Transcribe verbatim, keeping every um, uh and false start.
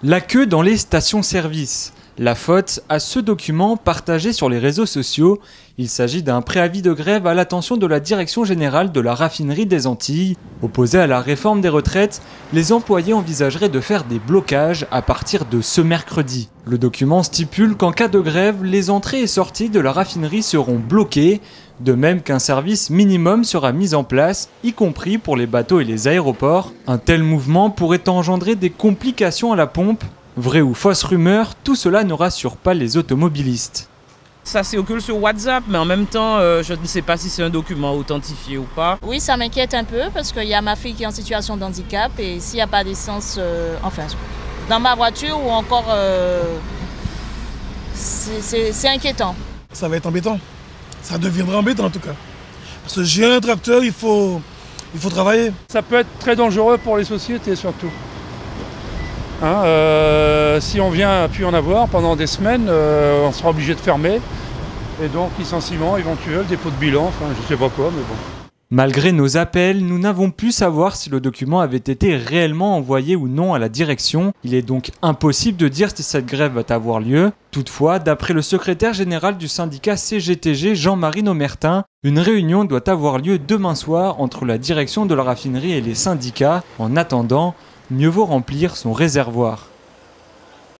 La queue dans les stations-service. La faute à ce document partagé sur les réseaux sociaux. Il s'agit d'un préavis de grève à l'attention de la Direction générale de la raffinerie des Antilles. Opposé à la réforme des retraites, les employés envisageraient de faire des blocages à partir de ce mercredi. Le document stipule qu'en cas de grève, les entrées et sorties de la raffinerie seront bloquées, de même qu'un service minimum sera mis en place, y compris pour les bateaux et les aéroports. Un tel mouvement pourrait engendrer des complications à la pompe. Vraie ou fausse rumeur, tout cela ne rassure pas les automobilistes. Ça circule sur WhatsApp, mais en même temps, euh, je ne sais pas si c'est un document authentifié ou pas. Oui, ça m'inquiète un peu parce qu'il y a ma fille qui est en situation de handicap et s'il n'y a pas d'essence, euh, enfin, dans ma voiture ou encore, euh, c'est inquiétant. Ça va être embêtant. Ça deviendra embêtant en tout cas. Parce que j'ai un tracteur, il faut, il faut travailler. Ça peut être très dangereux pour les sociétés surtout. Hein, euh, si on vient plus en avoir pendant des semaines, euh, on sera obligé de fermer. Et donc licenciement éventuel, dépôt de bilan, enfin je sais pas quoi, mais bon. Malgré nos appels, nous n'avons pu savoir si le document avait été réellement envoyé ou non à la direction. Il est donc impossible de dire si cette grève va avoir lieu. Toutefois, d'après le secrétaire général du syndicat C G T G, Jean-Marie Nomertin, une réunion doit avoir lieu demain soir entre la direction de la raffinerie et les syndicats. En attendant, mieux vaut remplir son réservoir.